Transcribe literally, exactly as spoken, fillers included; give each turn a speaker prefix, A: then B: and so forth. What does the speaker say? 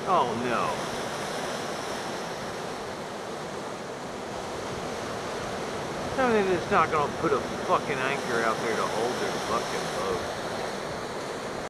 A: Oh no. I mean, it's not gonna put a fucking anchor out there to hold their fucking boat.